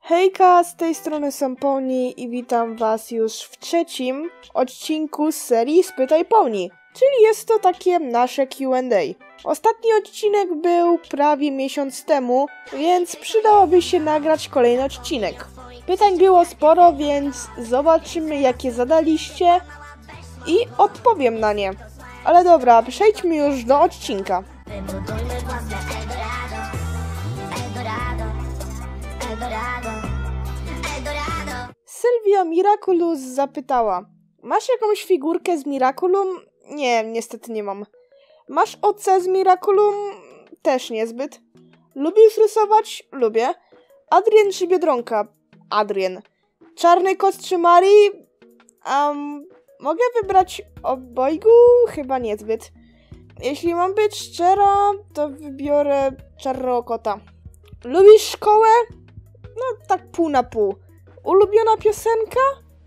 Hejka, z tej strony są Pony i witam was już w trzecim odcinku z serii Spytaj Pony, czyli jest to takie nasze Q&A. Ostatni odcinek był prawie miesiąc temu, więc przydałoby się nagrać kolejny odcinek. Pytań było sporo, więc zobaczymy jakie zadaliście i odpowiem na nie. Ale dobra, przejdźmy już do odcinka. Sylwia Miraculous zapytała: masz jakąś figurkę z Miraculum? Nie, niestety nie mam. Masz OC z Miraculum? Też niezbyt. Lubisz rysować? Lubię. Adrien czy Biedronka? Adrien. Czarny kot czy Marii? Mogę wybrać obojgu? Chyba niezbyt. Jeśli mam być szczera, to wybiorę czarnego kota. Lubisz szkołę? No tak pół na pół. Ulubiona piosenka?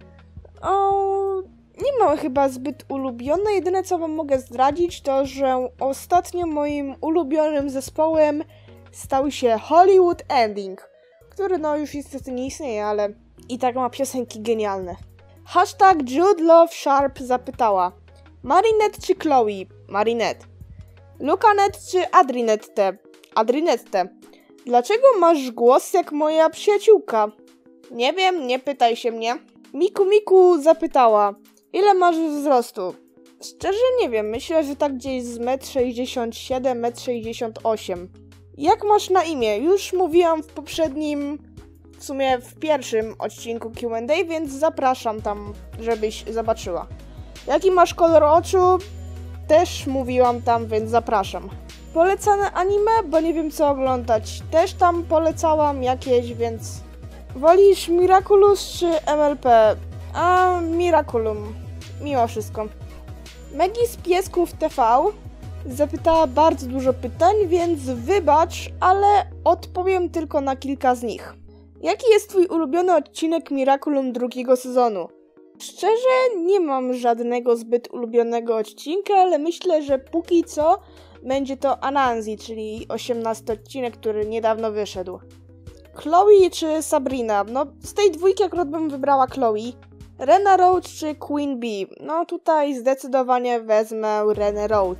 Nie mam chyba zbyt ulubionej. Jedyne co wam mogę zdradzić to, że ostatnio moim ulubionym zespołem stał się Hollywood Ending, który no już niestety nie istnieje, ale i tak ma piosenki genialne. Hashtag Jude Love Sharp zapytała: Marinette czy Chloe? Marinette. Lucanet czy Adrinette? Adrinette. Dlaczego masz głos jak moja przyjaciółka? Nie wiem, nie pytaj się mnie. Miku zapytała: ile masz wzrostu? Szczerze nie wiem, myślę, że tak gdzieś z 1,67 m, 1,68 m. Jak masz na imię? Już mówiłam w poprzednim, w sumie w pierwszym odcinku Q&A, więc zapraszam tam, żebyś zobaczyła. Jaki masz kolor oczu? Też mówiłam tam, więc zapraszam. Polecane anime, bo nie wiem co oglądać. Też tam polecałam jakieś, więc... Wolisz Miraculous czy MLP? Miraculum. Mimo wszystko. Maggie z Piesków TV zapytała bardzo dużo pytań, więc wybacz, ale odpowiem tylko na kilka z nich. Jaki jest twój ulubiony odcinek Miraculum drugiego sezonu? Szczerze nie mam żadnego zbyt ulubionego odcinka, ale myślę, że póki co będzie to Anansi, czyli 18 odcinek, który niedawno wyszedł. Chloe czy Sabrina? No, z tej dwójki akurat bym wybrała Chloe. Rena Roach czy Queen Bee? No, tutaj zdecydowanie wezmę Renę Roach.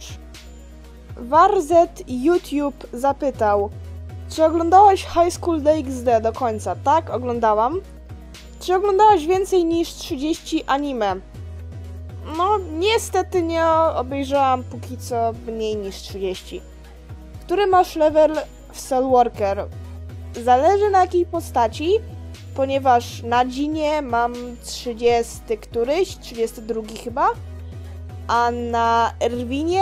Warzet YouTube zapytał: czy oglądałaś High School DxD do końca? Tak, oglądałam. Czy oglądałaś więcej niż 30 anime? No, niestety nie obejrzałam póki co mniej niż 30. Który masz level w Soul Worker? Zależy na jakiej postaci, ponieważ na Dzinie mam 30 któryś, 32 chyba, a na Erwinie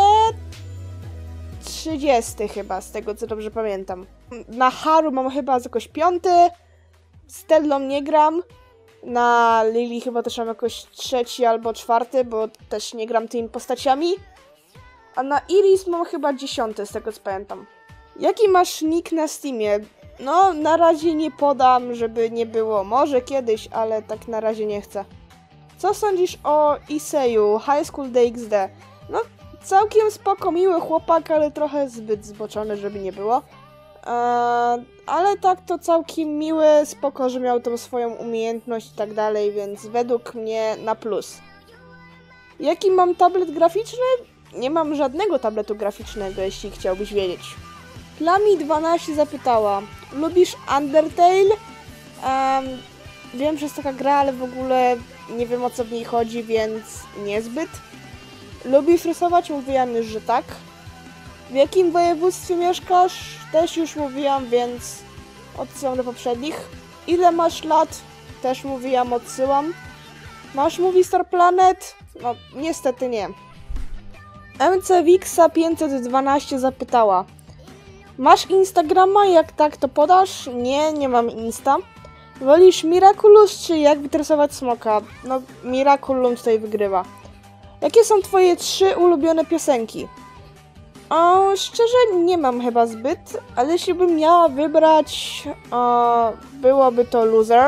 30 chyba, z tego co dobrze pamiętam. Na Haru mam chyba jakoś 5, Stellą nie gram, na Lily chyba też mam jakoś 3 albo 4, bo też nie gram tymi postaciami, a na Iris mam chyba 10, z tego co pamiętam. Jaki masz nick na Steamie? No, na razie nie podam, żeby nie było. Może kiedyś, ale tak na razie nie chcę. Co sądzisz o Iseju, High School DxD? No, całkiem spoko, miły chłopak, ale trochę zbyt zboczony, żeby nie było. Ale tak to całkiem miły, spoko, że miał tą swoją umiejętność i tak dalej, więc według mnie na plus. Jaki mam tablet graficzny? Nie mam żadnego tabletu graficznego, jeśli chciałbyś wiedzieć. Plami12 zapytała: lubisz Undertale? Wiem, że jest taka gra, ale w ogóle nie wiem o co w niej chodzi, więc niezbyt. Lubisz rysować? Mówiłam już, że tak. W jakim województwie mieszkasz? Też już mówiłam, więc odsyłam do poprzednich. Ile masz lat? Też mówiłam, odsyłam. Masz Movie Star Planet? No, niestety nie. MCWixa 512 zapytała: masz Instagrama? Jak tak, to podasz? Nie, nie mam Insta. Wolisz Miraculous czy jak wytresować smoka? No, Miraculum tutaj wygrywa. Jakie są twoje 3 ulubione piosenki? Szczerze nie mam chyba zbyt, ale jeśli bym miała wybrać, byłoby to Loser.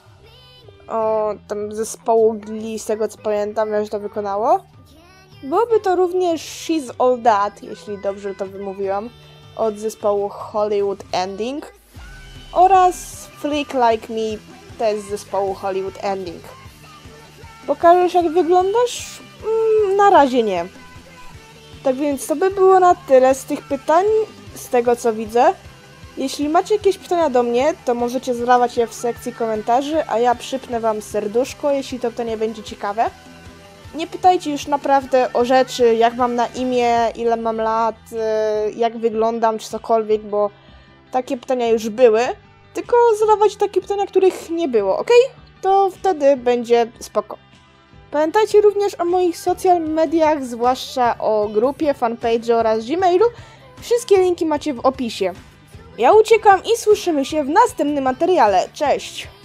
Tam zespołu Glee, z tego co pamiętam, że to wykonało. Byłoby to również She's All That, jeśli dobrze to wymówiłam, od zespołu Hollywood Ending. oraz Freak Like Me, też z zespołu Hollywood Ending. Pokażesz, jak wyglądasz? Na razie nie. Tak więc to by było na tyle z tych pytań, z tego co widzę. Jeśli macie jakieś pytania do mnie, to możecie zadawać je w sekcji komentarzy, a ja przypnę wam serduszko, jeśli to pytanie będzie ciekawe. Nie pytajcie już naprawdę o rzeczy, jak mam na imię, ile mam lat, jak wyglądam, czy cokolwiek, bo takie pytania już były. Tylko zadawać takie pytania, których nie było, ok? To wtedy będzie spoko. Pamiętajcie również o moich social mediach, zwłaszcza o grupie, fanpage oraz Gmailu. Wszystkie linki macie w opisie. Ja uciekam i słyszymy się w następnym materiale. Cześć!